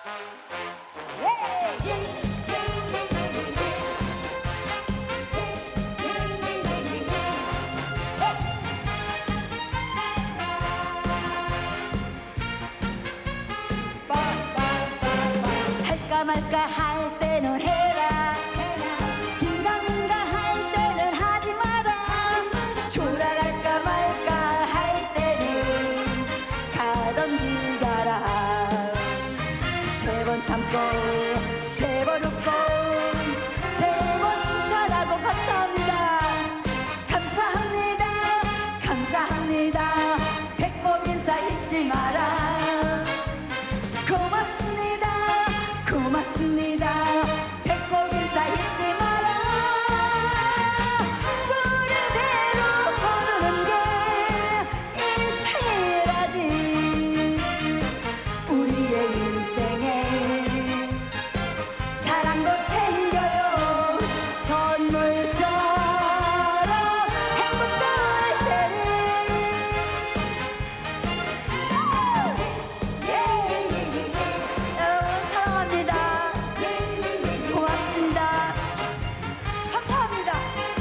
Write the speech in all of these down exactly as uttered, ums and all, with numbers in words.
할까 말까 할 때는 해라, 긴가민가 할 때는 하지 마라. 졸아갈까 말까 할 때는 가던지 가라. 세 번 참고 세 번 웃고 세 번 칭찬하고 감사합니다. 감사합니다. 감사합니다. 배꼽 인사 잊지 마라. 고맙습니다. 고맙습니다. 배꼽 인사 잊지 마라. 뿌린 대로 거두는 게 인생이라지. 우리의 인생에 사랑도 챙겨요. 선물처럼 행복할 때는. 여러분 사랑합니다. 고맙습니다. 감사합니다.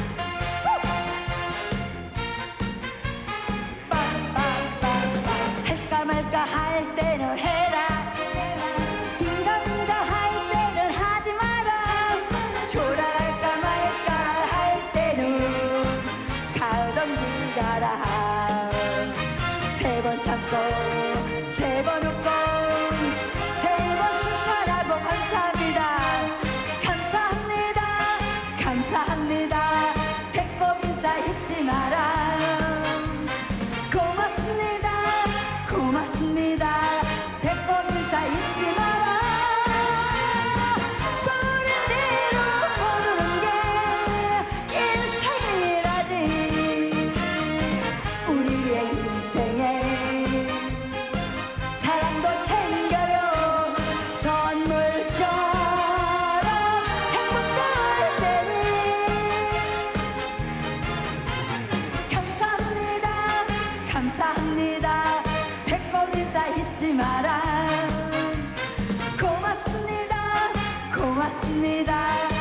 할까 말까 할 때는 해라, 긴가민가 할 때는 하지 마라. 졸아갈까 말까 할 때는 가던지 가라. 세 번 참고 세 번 웃고 세 번 칭찬하고 감사합니다. 감사합니다. 감사합니다. 배꼽 인사 잊지 마라. 고맙습니다. 고맙습니다. 배꼽 인사 잊지 마라. 뿌린 대로 거두는 게 인생이라지. 우리의 인생에 사랑도 챙겨요. 선물처럼 행복할 때는. 감사합니다. 감사합니다. 배꼽 인사 잊지 마라. 고맙습니다. 고맙습니다.